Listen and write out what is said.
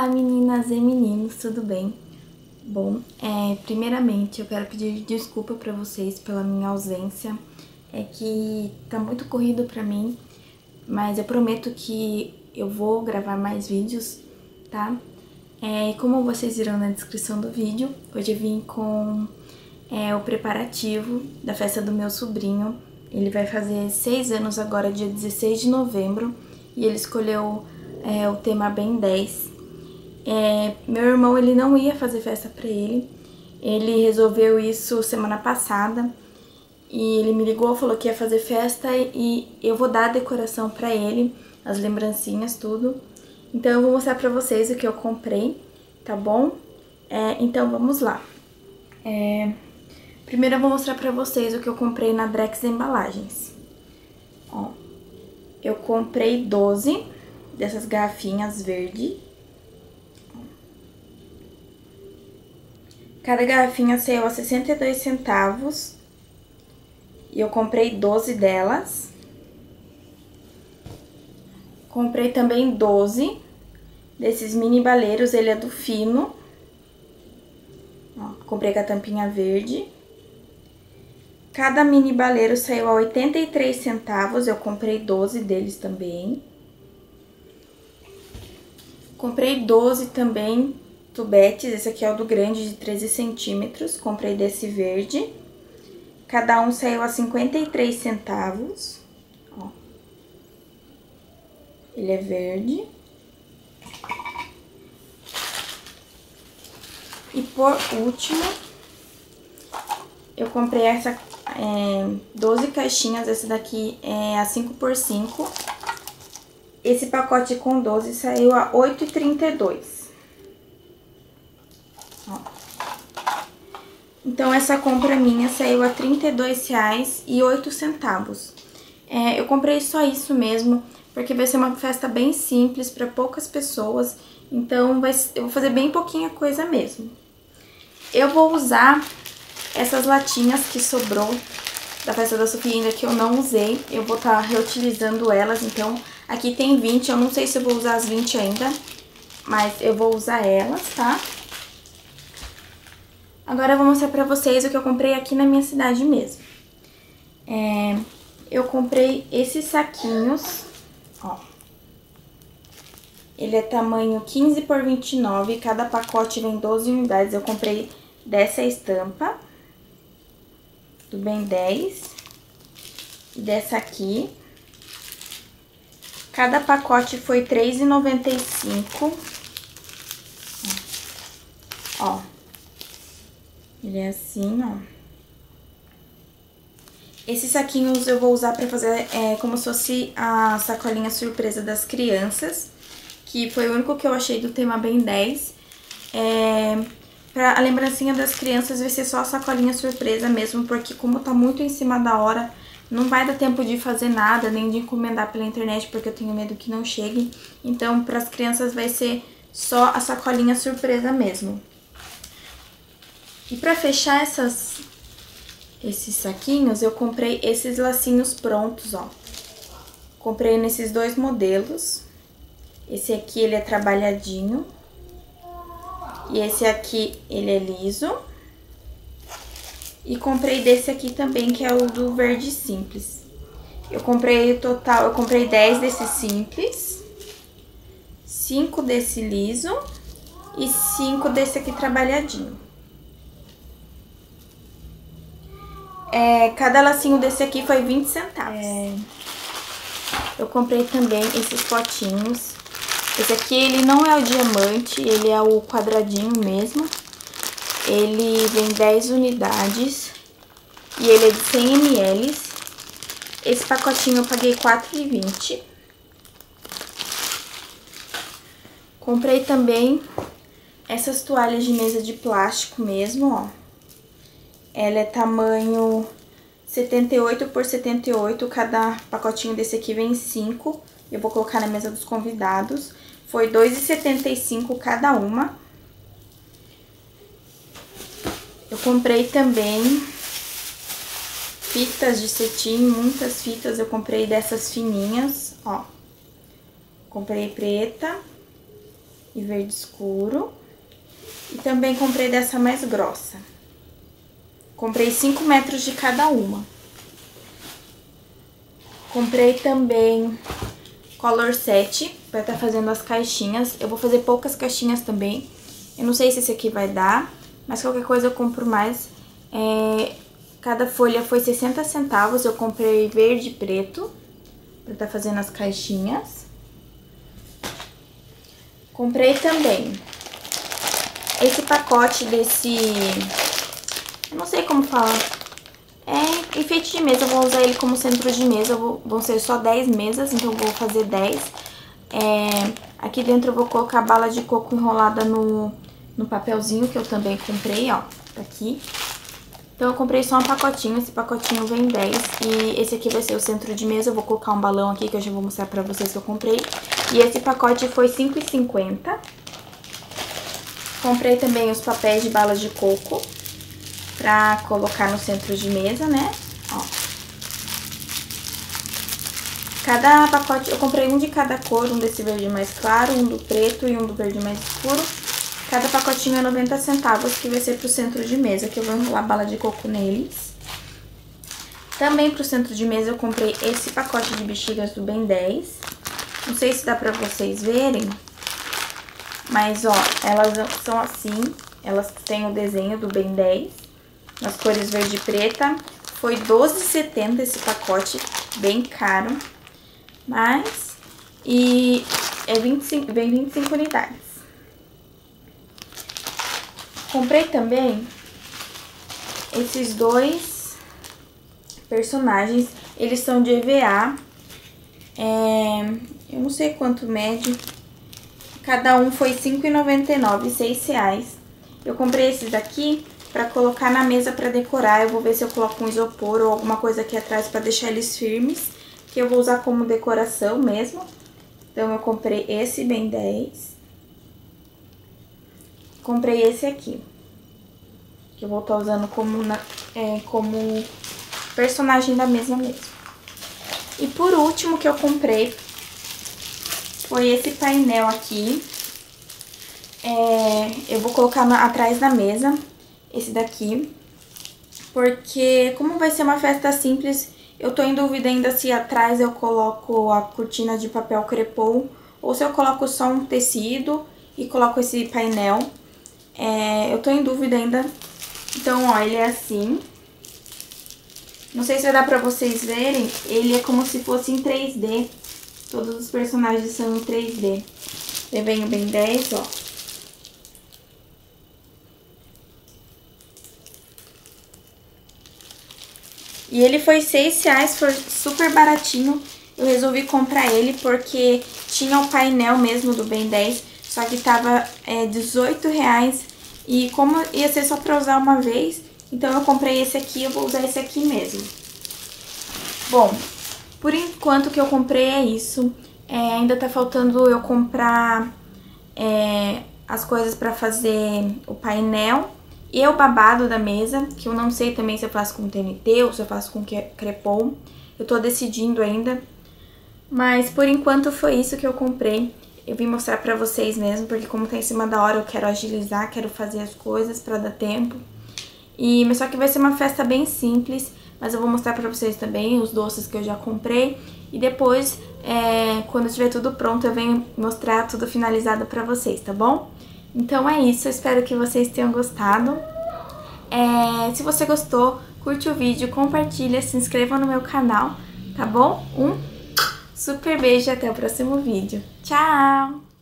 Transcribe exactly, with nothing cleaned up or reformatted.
Olá meninas e meninos, tudo bem? Bom, é, primeiramente eu quero pedir desculpa pra vocês pela minha ausência. É que tá muito corrido pra mim, mas eu prometo que eu vou gravar mais vídeos, tá? É, como vocês viram na descrição do vídeo, hoje eu vim com é, o preparativo da festa do meu sobrinho. Ele vai fazer seis anos agora, dia dezesseis de novembro, e ele escolheu é, o tema Ben dez. É, meu irmão, ele não ia fazer festa pra ele, ele resolveu isso semana passada, e ele me ligou, falou que ia fazer festa e eu vou dar a decoração pra ele, as lembrancinhas, tudo. Então eu vou mostrar pra vocês o que eu comprei, tá bom? É, então vamos lá. É, primeiro eu vou mostrar pra vocês o que eu comprei na Drex Embalagens. Ó, eu comprei doze dessas garrafinhas verde. Cada garrafinha saiu a sessenta e dois centavos. E eu comprei doze delas. Comprei também doze desses mini baleiros, ele é do Fino. Ó, comprei com a tampinha verde. Cada mini baleiro saiu a oitenta e três centavos, eu comprei doze deles também. Comprei doze também tubetes, esse aqui é o do grande, de treze centímetros, comprei desse verde. Cada um saiu a cinquenta e três centavos, ó. Ele é verde. E por último, eu comprei essa é, doze caixinhas, essa daqui é a cinco por cinco. Esse pacote com doze saiu a oito reais e trinta e dois centavos. Ó. Então, essa compra minha saiu a trinta e dois reais e oito centavos. É, eu comprei só isso mesmo, porque vai ser uma festa bem simples, para poucas pessoas. Então, vai, eu vou fazer bem pouquinha coisa mesmo. Eu vou usar essas latinhas que sobrou da festa da Sofia, ainda que eu não usei. Eu vou estar reutilizando elas, então aqui tem vinte, eu não sei se eu vou usar as vinte ainda, mas eu vou usar elas, tá? Agora eu vou mostrar pra vocês o que eu comprei aqui na minha cidade mesmo. É, eu comprei esses saquinhos, ó. Ele é tamanho quinze por vinte e nove, cada pacote vem doze unidades. Eu comprei dessa estampa, do Ben dez, e dessa aqui. Cada pacote foi três reais e noventa e cinco centavos. Ó. Ele é assim, ó. Esses saquinhos eu vou usar pra fazer é, como se fosse a sacolinha surpresa das crianças, que foi o único que eu achei do tema Ben dez. É, pra a lembrancinha das crianças vai ser só a sacolinha surpresa mesmo, porque como tá muito em cima da hora, não vai dar tempo de fazer nada, nem de encomendar pela internet, porque eu tenho medo que não chegue. Então, pras crianças vai ser só a sacolinha surpresa mesmo. E pra fechar essas, esses saquinhos, eu comprei esses lacinhos prontos, ó. Comprei nesses dois modelos. Esse aqui, ele é trabalhadinho. E esse aqui, ele é liso. E comprei desse aqui também, que é o do verde simples. Eu comprei o total, eu comprei dez desse simples, cinco desse liso e cinco desse aqui trabalhadinho. É, cada lacinho desse aqui foi vinte centavos. É, eu comprei também esses potinhos. Esse aqui, ele não é o diamante, ele é o quadradinho mesmo. Ele vem dez unidades e ele é de cem mililitros. Esse pacotinho eu paguei quatro reais e vinte centavos. Comprei também essas toalhas de mesa de plástico mesmo, ó. Ela é tamanho setenta e oito por setenta e oito, cada pacotinho desse aqui vem cinco. Eu vou colocar na mesa dos convidados. Foi dois reais e setenta e cinco centavos cada uma. Eu comprei também fitas de cetim, muitas fitas. Eu comprei dessas fininhas, ó. Comprei preta, e verde escuro. E também comprei dessa mais grossa. Comprei cinco metros de cada uma. Comprei também Color sete para estar fazendo as caixinhas. Eu vou fazer poucas caixinhas também. Eu não sei se esse aqui vai dar, mas qualquer coisa eu compro mais. É, cada folha foi sessenta centavos. Eu comprei verde e preto para estar fazendo as caixinhas. Comprei também esse pacote desse... eu não sei como fala. É enfeite de mesa, eu vou usar ele como centro de mesa. Eu vou, vão ser só dez mesas, então eu vou fazer dez. É, aqui dentro eu vou colocar bala de coco enrolada no, no papelzinho que eu também comprei, ó. Aqui. Então eu comprei só um pacotinho, esse pacotinho vem dez. E esse aqui vai ser o centro de mesa. Eu vou colocar um balão aqui que eu já vou mostrar pra vocês que eu comprei. E esse pacote foi cinco reais e cinquenta centavos. Comprei também os papéis de bala de coco pra colocar no centro de mesa, né? Ó. Cada pacote, eu comprei um de cada cor, um desse verde mais claro, um do preto e um do verde mais escuro. Cada pacotinho é noventa centavos, que vai ser pro centro de mesa, que eu vou enrolar bala de coco neles. Também pro centro de mesa eu comprei esse pacote de bexigas do Ben dez. Não sei se dá pra vocês verem, mas ó, elas são assim, elas têm o desenho do Ben dez, nas cores verde e preta. Foi doze reais e setenta centavos esse pacote, bem caro, mas, e é vinte e cinco, vem vinte e cinco unidades. Comprei também esses dois personagens, eles são de E V A, é, eu não sei quanto mede, cada um foi cinco reais e noventa e nove centavos, seis reais. Eu comprei esses daqui pra colocar na mesa pra decorar. Eu vou ver se eu coloco um isopor ou alguma coisa aqui atrás pra deixar eles firmes, que eu vou usar como decoração mesmo. Então eu comprei esse Ben dez. Comprei esse aqui, que eu vou estar usando como, na, é, como personagem da mesa mesmo. E por último que eu comprei foi esse painel aqui. É, eu vou colocar na, atrás da mesa, esse daqui, porque como vai ser uma festa simples, eu tô em dúvida ainda se atrás eu coloco a cortina de papel crepom ou se eu coloco só um tecido e coloco esse painel. É, eu tô em dúvida ainda. Então, ó, ele é assim. Não sei se vai dar pra vocês verem, ele é como se fosse em três D. Todos os personagens são em três D. Eu venho Ben dez, ó. E ele foi seis reais, foi super baratinho. Eu resolvi comprar ele porque tinha o painel mesmo do Ben dez, só que tava é, dezoito reais. E como ia ser só pra usar uma vez, então eu comprei esse aqui, eu vou usar esse aqui mesmo. Bom, por enquanto o que eu comprei é isso. É, ainda tá faltando eu comprar é, as coisas pra fazer o painel e o babado da mesa, que eu não sei também se eu faço com T N T ou se eu faço com crepom. Eu tô decidindo ainda. Mas por enquanto foi isso que eu comprei. Eu vim mostrar pra vocês mesmo, porque como tá em cima da hora eu quero agilizar, quero fazer as coisas pra dar tempo. E, mas só que vai ser uma festa bem simples, mas eu vou mostrar pra vocês também os doces que eu já comprei. E depois, é, quando tiver tudo pronto, eu venho mostrar tudo finalizado pra vocês, tá bom? Então é isso, eu espero que vocês tenham gostado. É, se você gostou, curte o vídeo, compartilha, se inscreva no meu canal, tá bom? Um super beijo e até o próximo vídeo. Tchau!